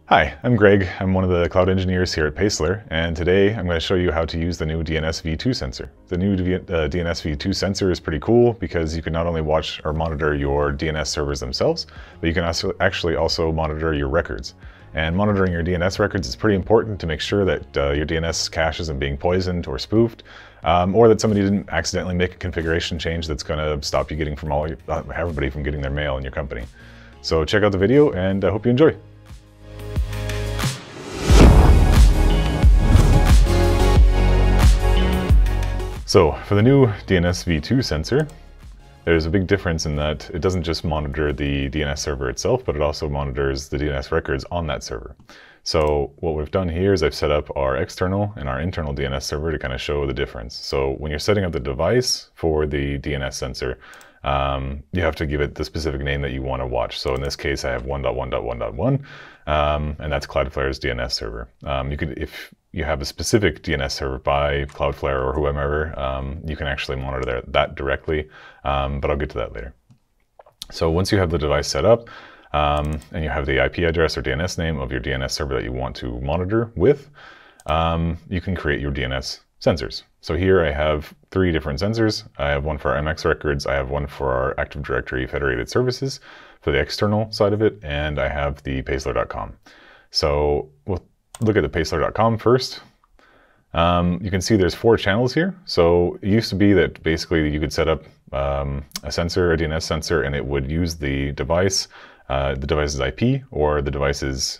Hi, I'm Greg. I'm one of the cloud engineers here at Paceler, and today I'm going to show you how to use the new DNS v2 sensor. The new DNS v2 sensor is pretty cool because you can not only watch or monitor your DNS servers themselves, but you can also monitor your records. And monitoring your DNS records is pretty important to make sure that your DNS cache isn't being poisoned or spoofed, or that somebody didn't accidentally make a configuration change that's going to stop you getting everybody from getting their mail in your company. So check out the video, and I hope you enjoy. So for the new DNS v2 sensor, there's a big difference in that it doesn't just monitor the DNS server itself, but it also monitors the DNS records on that server. So what we've done here is I've set up our external and our internal DNS server to kind of show the difference. So when you're setting up the device for the DNS sensor, you have to give it the specific name that you want to watch. So in this case, I have 1.1.1.1, and that's Cloudflare's DNS server. If you have a specific DNS server by Cloudflare or whomever, you can actually monitor that directly, but I'll get to that later. So once you have the device set up, and you have the IP address or DNS name of your DNS server that you want to monitor with, you can create your DNS sensors. So here I have 3 different sensors. I have one for our MX records, I have one for our Active Directory federated services for the external side of it, and I have the Paceler.com. So we'll look at the Paceler.com first. You can see there's 4 channels here. So it used to be that basically you could set up a sensor, a DNS sensor, and it would use the device's IP or the device's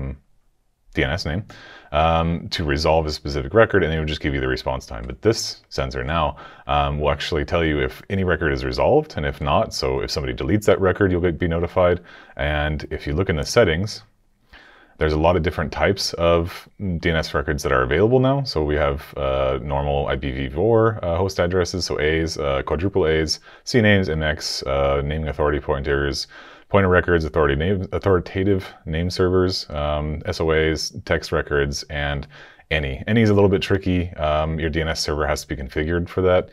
DNS name to resolve a specific record, and it would just give you the response time. But this sensor now will actually tell you if any record is resolved, and if not, so if somebody deletes that record, you'll be notified. And if you look in the settings, there's a lot of different types of DNS records that are available now. So we have normal IPv4 host addresses, so A's, quadruple A's, CNAMEs, MX, naming authority pointers, pointer records, authoritative name servers, SOAs, text records, and any. Any is a little bit tricky. Your DNS server has to be configured for that.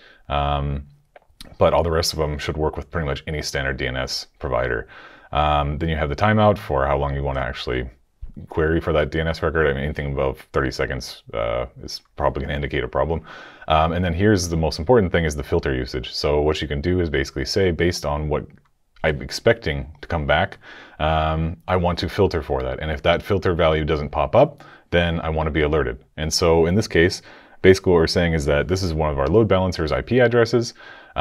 But all the rest of them should work with pretty much any standard DNS provider. Then you have the timeout for how long you want to actually query for that DNS record. I mean, anything above 30 seconds is probably going to indicate a problem. And then here's the most important thing, is the filter usage. So what you can do is basically say, based on what I'm expecting to come back, I want to filter for that. And if that filter value doesn't pop up, then I want to be alerted. And so in this case, basically what we're saying is that this is one of our load balancer's IP addresses.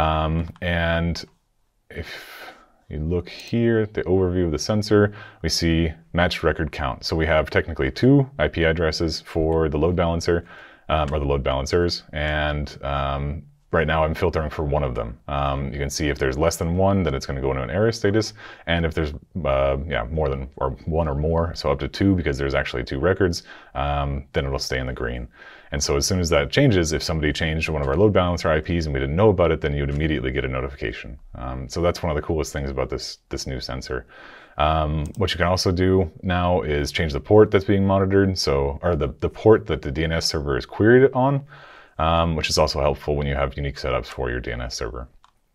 And if you look here at the overview of the sensor, we see matched record count. So we have technically 2 IP addresses for the load balancer, or the load balancers, and right now I'm filtering for one of them. You can see if there's less than 1, then it's going to go into an error status, and if there's more than, or 1 or more, so up to 2, because there's actually 2 records, then it'll stay in the green. And so as soon as that changes, if somebody changed one of our load balancer IPs and we didn't know about it, then you'd immediately get a notification. So that's one of the coolest things about this new sensor. What you can also do now is change the port that's being monitored, or the port that the DNS server is queried on, which is also helpful when you have unique setups for your DNS server.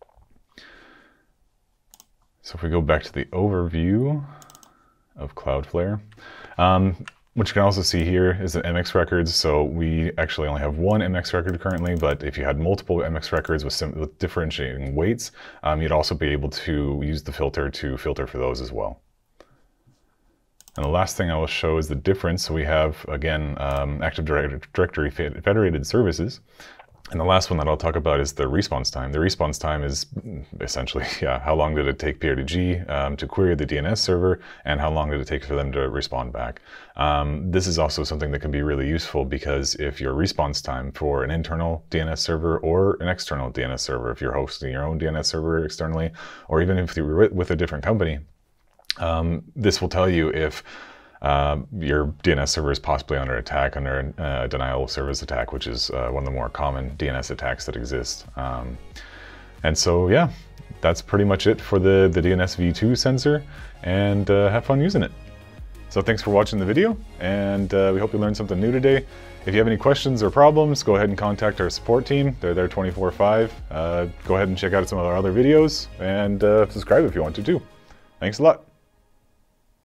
So if we go back to the overview of Cloudflare, what you can also see here is the MX records. So we actually only have 1 MX record currently, but if you had multiple MX records with differentiating weights, you'd also be able to use the filter to filter for those as well. And the last thing I will show is the difference. So we have, again, Active Directory federated services. And the last one that I'll talk about is the response time. The response time is essentially, how long did it take PRTG to query the DNS server, and how long did it take for them to respond back. This is also something that can be really useful, because if your response time for an internal DNS server or an external DNS server, if you're hosting your own DNS server externally, or even if you're with a different company, this will tell you if your DNS server is possibly under attack, under a denial of service attack, which is one of the more common DNS attacks that exist. And so, yeah, that's pretty much it for the DNS v2 sensor, and have fun using it. So thanks for watching the video, and we hope you learned something new today. If you have any questions or problems, go ahead and contact our support team. They're there 24/5. Go ahead and check out some of our other videos, and subscribe if you want to too. Thanks a lot.